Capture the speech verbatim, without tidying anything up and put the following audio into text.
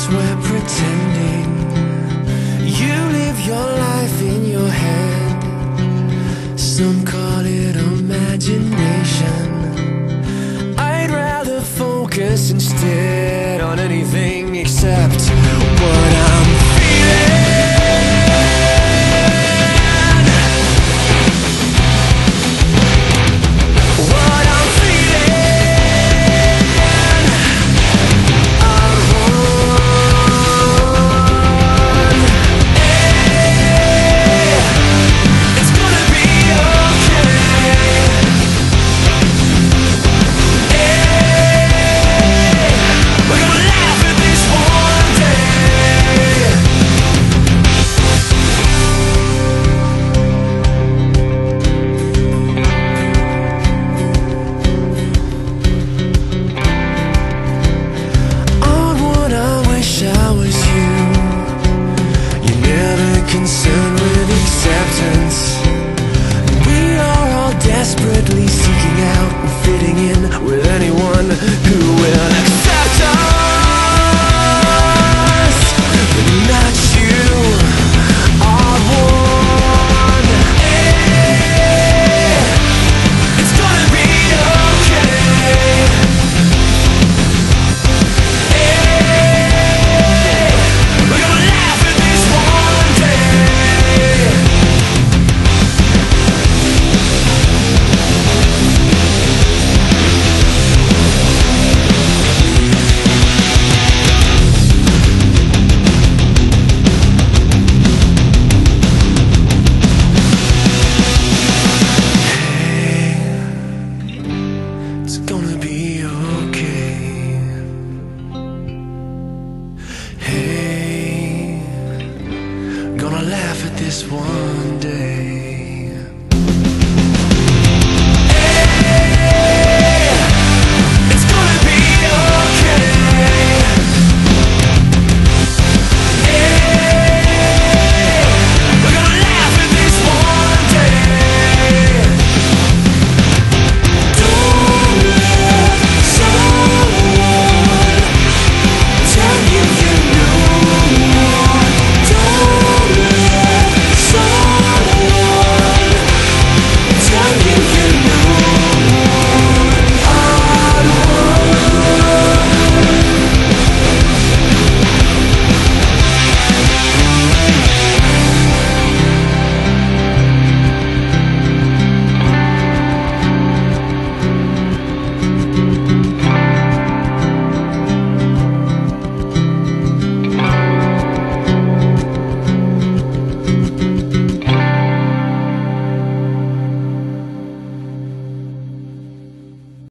we're pretending. You live your life in your head. Some call it imagination. I'd rather focus instead on anything except what I'm feeling. Concerned with acceptance, we are all desperately seeking out and fitting in with anyone who will accept us, but not you, odd one. Hey, it's gonna be okay. Hey, we're gonna laugh at this one day. It's gonna be okay. Hey, gonna laugh at this one day.